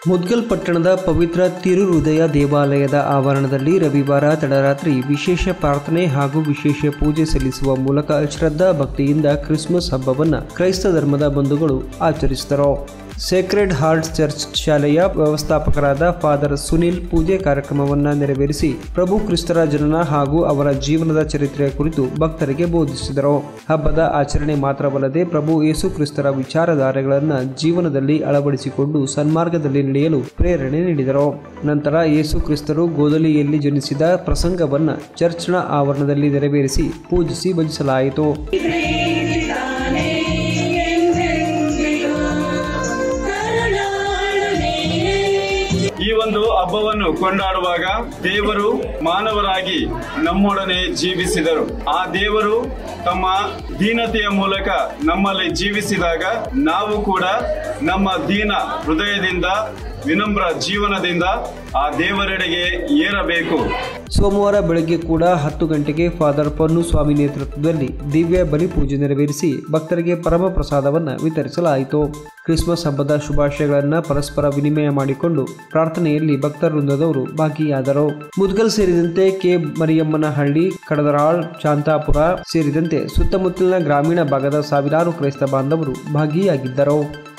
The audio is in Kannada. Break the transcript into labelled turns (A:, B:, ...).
A: ಮುದ್ಗಲ್ ಪಟ್ಟಣದ ಪವಿತ್ರ ತಿರುಹೃದಯ ದೇವಾಲಯದ ಆವರಣದಲ್ಲಿ ರವಿವಾರ ತಡರಾತ್ರಿ ವಿಶೇಷ ಪ್ರಾರ್ಥನೆ ಹಾಗೂ ವಿಶೇಷ ಪೂಜೆ ಸಲ್ಲಿಸುವ ಮೂಲಕ ಶ್ರದ್ಧಾ ಭಕ್ತಿಯಿಂದ ಕ್ರಿಸ್ಮಸ್ ಹಬ್ಬವನ್ನು ಕ್ರೈಸ್ತ ಧರ್ಮದ ಬಂಧುಗಳು ಆಚರಿಸಿದರು. ಸೇಕ್ರೆಡ್ ಹಾರ್ಟ್ ಚರ್ಚ್ ಶಾಲೆಯ ವ್ಯವಸ್ಥಾಪಕರಾದ ಫಾದರ್ ಸುನಿಲ್ ಪೂಜೆ ಕಾರ್ಯಕ್ರಮವನ್ನು ನೆರವೇರಿಸಿ ಪ್ರಭು ಕ್ರಿಸ್ತರ ಜನನ ಹಾಗೂ ಅವರ ಜೀವನದ ಚರಿತ್ರೆಯ ಕುರಿತು ಭಕ್ತರಿಗೆ ಬೋಧಿಸಿದರು. ಹಬ್ಬದ ಆಚರಣೆ ಮಾತ್ರವಲ್ಲದೆ ಪ್ರಭು ಯೇಸು ಕ್ರಿಸ್ತರ ವಿಚಾರಧಾರೆಗಳನ್ನು ಜೀವನದಲ್ಲಿ ಅಳವಡಿಸಿಕೊಂಡು ಸನ್ಮಾರ್ಗದಲ್ಲಿ ನಡೆಯಲು ಪ್ರೇರಣೆ ನೀಡಿದರು. ನಂತರ ಯೇಸು ಕ್ರಿಸ್ತರು ಗೋದಲಿಯಲ್ಲಿ ಜನಿಸಿದ ಪ್ರಸಂಗವನ್ನು ಚರ್ಚ್ನ ಆವರಣದಲ್ಲಿ ನೆರವೇರಿಸಿ ಪೂಜಿಸಿ ಭಜಿಸಲಾಯಿತು.
B: ಈ ಒಂದು ಹಬ್ಬವನ್ನು ಕೊಂಡಾಡುವಾಗ ದೇವರು ಮಾನವರಾಗಿ ನಮ್ಮೊಡನೆ ಜೀವಿಸಿದರು. ಆ ದೇವರು ತಮ್ಮ ದೀನತೆಯ ಮೂಲಕ ನಮ್ಮಲ್ಲಿ ಜೀವಿಸಿದಾಗ ನಾವು ಕೂಡ ನಮ್ಮ ದೀನ ಹೃದಯದಿಂದ ವಿನಮ್ರ ಜೀವನದಿಂದ ಆ ದೇವರೆಡೆಗೆ ಏರಬೇಕು.
A: ಸೋಮವಾರ ಬೆಳಗ್ಗೆ ಕೂಡ 10 ಗಂಟೆಗೆ ಫಾದರ್ ಪನ್ನುಸ್ವಾಮಿ ನೇತೃತ್ವದಲ್ಲಿ ದಿವ್ಯ ಬಲಿ ಪೂಜೆ ನೆರವೇರಿಸಿ ಭಕ್ತರಿಗೆ ಪರಮ ಪ್ರಸಾದವನ್ನು ವಿತರಿಸಲಾಯಿತು. ಕ್ರಿಸ್ಮಸ್ ಹಬ್ಬದ ಶುಭಾಶಯಗಳನ್ನು ಪರಸ್ಪರ ವಿನಿಮಯ ಮಾಡಿಕೊಂಡು ಪ್ರಾರ್ಥನೆಯಲ್ಲಿ ಭಕ್ತವೃಂದದವರು ಭಾಗಿಯಾದರು. ಮುದ್ಗಲ್ ಸೇರಿದಂತೆ ಕೆ ಮರಿಯಮ್ಮನಹಳ್ಳಿ, ಕಡದರಾಳ್, ಶಾಂತಾಪುರ ಸೇರಿದಂತೆ ಸುತ್ತಮುತ್ತಲಿನ ಗ್ರಾಮೀಣ ಭಾಗದ ಸಾವಿರಾರು ಕ್ರೈಸ್ತ ಬಾಂಧವರು ಭಾಗಿಯಾಗಿದ್ದರು.